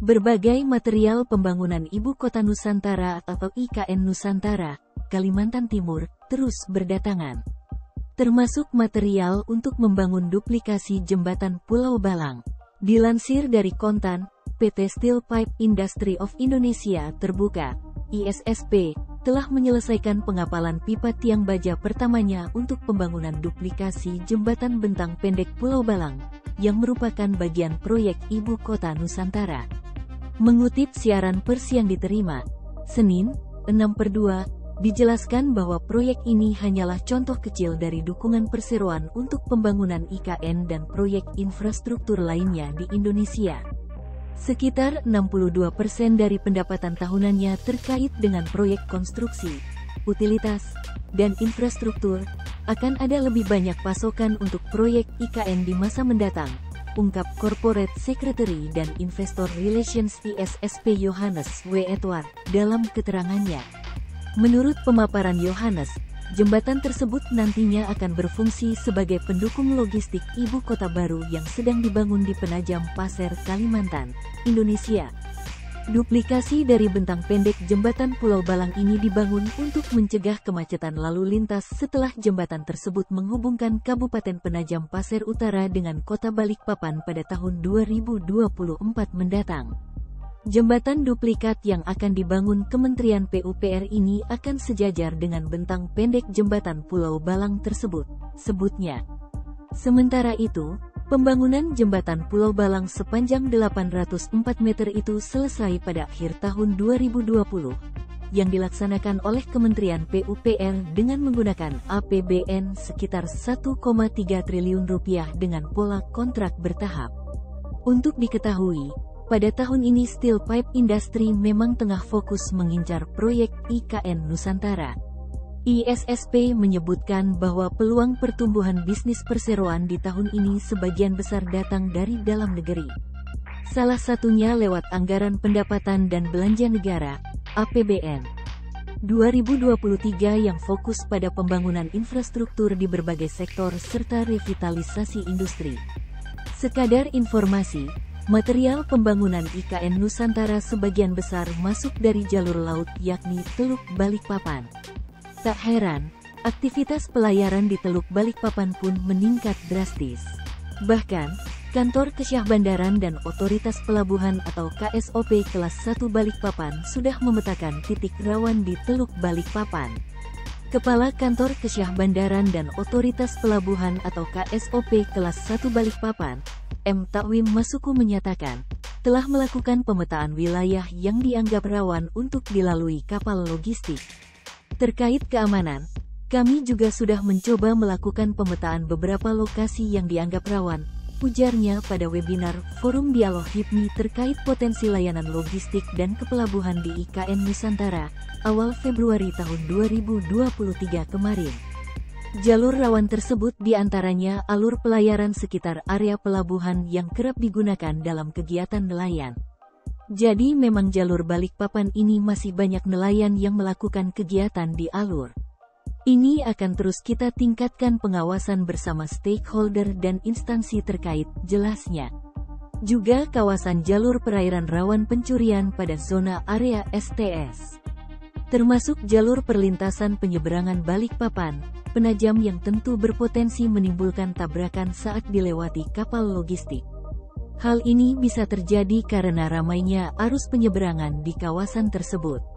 Berbagai material pembangunan Ibu Kota Nusantara atau IKN Nusantara, Kalimantan Timur, terus berdatangan. Termasuk material untuk membangun duplikasi jembatan Pulau Balang. Dilansir dari Kontan, PT Steel Pipe Industry of Indonesia Terbuka, ISSP, telah menyelesaikan pengapalan pipa tiang baja pertamanya untuk pembangunan duplikasi jembatan bentang pendek Pulau Balang, yang merupakan bagian proyek Ibu Kota Nusantara. Mengutip siaran pers yang diterima, Senin, 6/2, dijelaskan bahwa proyek ini hanyalah contoh kecil dari dukungan perseroan untuk pembangunan IKN dan proyek infrastruktur lainnya di Indonesia. Sekitar 62% dari pendapatan tahunannya terkait dengan proyek konstruksi, utilitas, dan infrastruktur, akan ada lebih banyak pasokan untuk proyek IKN di masa mendatang, ungkap Corporate Secretary dan Investor Relations ISSP Yohanes W. Edward dalam keterangannya. Menurut pemaparan Yohanes, jembatan tersebut nantinya akan berfungsi sebagai pendukung logistik ibu kota baru yang sedang dibangun di Penajam Pasir, Kalimantan, Indonesia. Duplikasi dari bentang pendek jembatan Pulau Balang ini dibangun untuk mencegah kemacetan lalu lintas setelah jembatan tersebut menghubungkan Kabupaten Penajam Pasir Utara dengan Kota Balikpapan pada tahun 2024 mendatang. Jembatan duplikat yang akan dibangun Kementerian PUPR ini akan sejajar dengan bentang pendek jembatan Pulau Balang tersebut, sebutnya. Sementara itu, pembangunan jembatan Pulau Balang sepanjang 804 meter itu selesai pada akhir tahun 2020, yang dilaksanakan oleh Kementerian PUPR dengan menggunakan APBN sekitar 1,3 triliun rupiah dengan pola kontrak bertahap. Untuk diketahui, pada tahun ini Steel Pipe Industry memang tengah fokus mengincar proyek IKN Nusantara. ISSP menyebutkan bahwa peluang pertumbuhan bisnis perseroan di tahun ini sebagian besar datang dari dalam negeri. Salah satunya lewat anggaran pendapatan dan belanja negara, APBN 2023 yang fokus pada pembangunan infrastruktur di berbagai sektor serta revitalisasi industri. Sekadar informasi, material pembangunan IKN Nusantara sebagian besar masuk dari jalur laut yakni Teluk Balikpapan. Tak heran, aktivitas pelayaran di Teluk Balikpapan pun meningkat drastis. Bahkan, Kantor Kesyahbandaran dan Otoritas Pelabuhan atau KSOP kelas 1 Balikpapan sudah memetakan titik rawan di Teluk Balikpapan. Kepala Kantor Kesyahbandaran dan Otoritas Pelabuhan atau KSOP kelas 1 Balikpapan, M. Takwim Masuku menyatakan, telah melakukan pemetaan wilayah yang dianggap rawan untuk dilalui kapal logistik. Terkait keamanan, kami juga sudah mencoba melakukan pemetaan beberapa lokasi yang dianggap rawan, ujarnya pada webinar Forum Dialog HIPMI terkait potensi layanan logistik dan kepelabuhan di IKN Nusantara, awal Februari tahun 2023 kemarin. Jalur rawan tersebut diantaranya alur pelayaran sekitar area pelabuhan yang kerap digunakan dalam kegiatan nelayan. Jadi memang jalur Balikpapan ini masih banyak nelayan yang melakukan kegiatan di alur. Ini akan terus kita tingkatkan pengawasan bersama stakeholder dan instansi terkait, jelasnya. Juga kawasan jalur perairan rawan pencurian pada zona area STS. Termasuk jalur perlintasan penyeberangan Balikpapan, Penajam yang tentu berpotensi menimbulkan tabrakan saat dilewati kapal logistik. Hal ini bisa terjadi karena ramainya arus penyeberangan di kawasan tersebut.